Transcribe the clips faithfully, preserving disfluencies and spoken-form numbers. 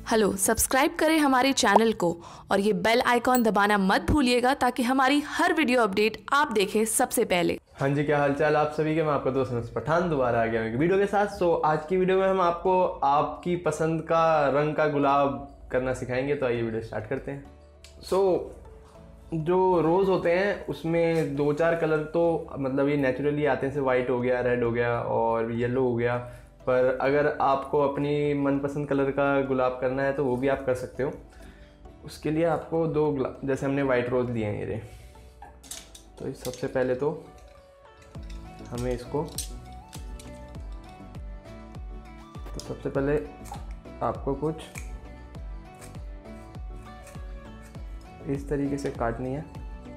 Hello, subscribe करें हमारे channel को और ये बेल आइकॉन दबाना मत भूलिएगा ताकि हमारी हर वीडियो अपडेट आप देखें सबसे पहले। हाँ जी, क्या हालचाल आप सभी के। मैं आपका दोस्त नस पठान दोबारा आ गया एक वीडियो के साथ। सो आज की वीडियो में हम आपको आपकी पसंद का रंग का गुलाब करना सिखाएंगे। तो आइए वीडियो स्टार्ट करते हैं। सो so, जो रोज़ होते हैं उसमें दो चार कलर तो मतलब ये नेचुरली आते हैं, जैसे वाइट हो गया, रेड हो गया और येलो हो गया। पर अगर आपको अपनी मनपसंद कलर का गुलाब करना है तो वो भी आप कर सकते हो। उसके लिए आपको दो गुलाब, जैसे हमने वाइट रोज़ लिए हैं ये, तो सबसे पहले तो हमें इसको तो सबसे पहले आपको कुछ इस तरीके से काटनी है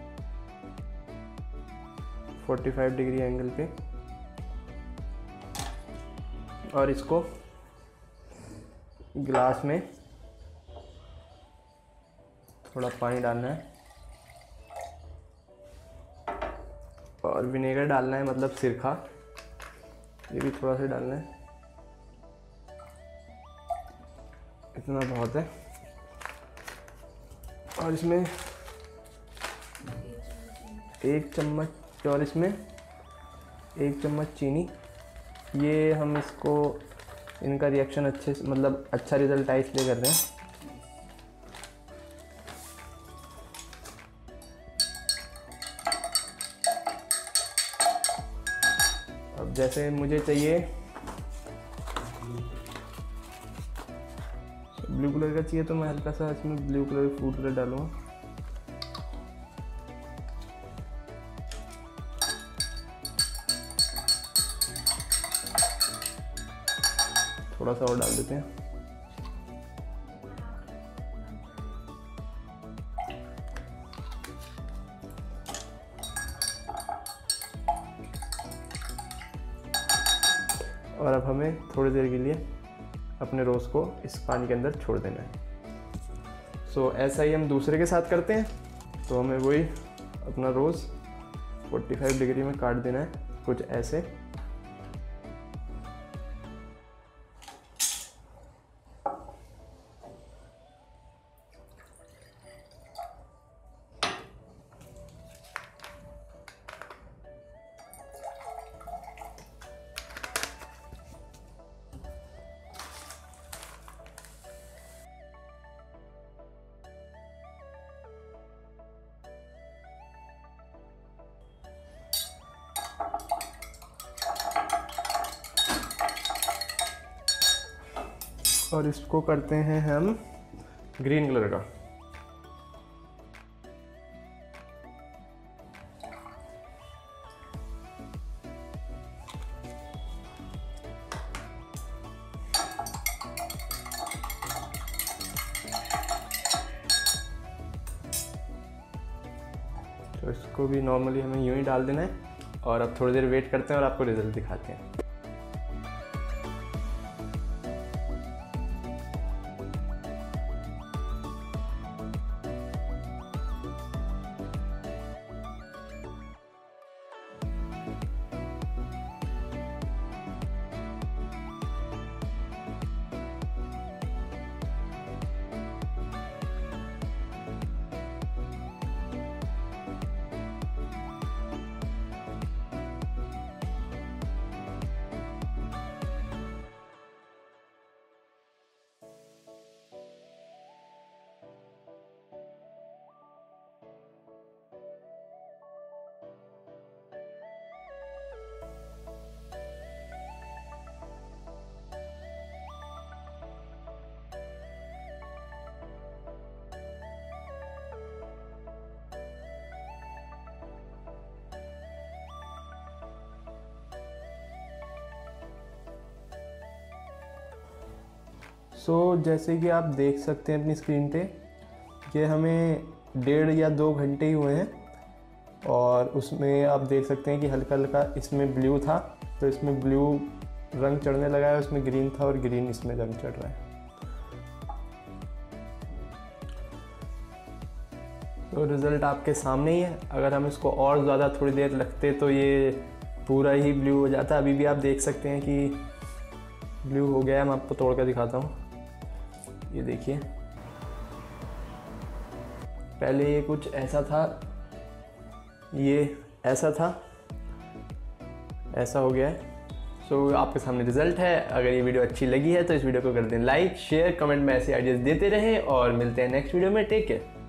पैंतालीस डिग्री एंगल पे, और इसको गिलास में थोड़ा पानी डालना है और विनेगर डालना है, मतलब सिरका, ये भी थोड़ा सा डालना है, इतना बहुत है। और इसमें एक चम्मच और इसमें एक चम्मच चीनी। ये हम इसको इनका रिएक्शन अच्छे से, मतलब अच्छा रिजल्ट आए इसलिए कर रहे हैं। अब जैसे मुझे चाहिए ब्लू कलर का चाहिए तो मैं हल्का सा इसमें ब्लू कलर फूड कलर डालूंगा। थोड़ा सा और डाल देते हैं। और अब हमें थोड़ी देर के लिए अपने रोज़ को इस पानी के अंदर छोड़ देना है। सो so, ऐसा ही हम दूसरे के साथ करते हैं। तो हमें वही अपना रोज़ पैंतालीस डिग्री में काट देना है, कुछ ऐसे। और इसको करते हैं हम ग्रीन कलर का। तो इसको भी नॉर्मली हमें यूं ही डाल देना है और अब थोड़ी देर वेट करते हैं और आपको रिजल्ट दिखाते हैं। सो so, जैसे कि आप देख सकते हैं अपनी स्क्रीन पे, ये हमें डेढ़ या दो घंटे ही हुए हैं और उसमें आप देख सकते हैं कि हल्का हल्का इसमें ब्लू था तो इसमें ब्लू रंग चढ़ने लगा है, उसमें ग्रीन था और ग्रीन इसमें रंग चढ़ रहा है। तो रिज़ल्ट आपके सामने ही है। अगर हम इसको और ज़्यादा थोड़ी देर लगते तो ये पूरा ही ब्लू हो जाता। अभी भी आप देख सकते हैं कि ब्लू हो गया है। मैं आपको तोड़ कर दिखाता हूँ। ये देखिए, पहले ये कुछ ऐसा था, ये ऐसा था, ऐसा हो गया है। सो so, आपके सामने रिजल्ट है। अगर ये वीडियो अच्छी लगी है तो इस वीडियो को कर दें लाइक, शेयर, कमेंट में ऐसे आइडियाज़ देते रहें और मिलते हैं नेक्स्ट वीडियो में। Take care.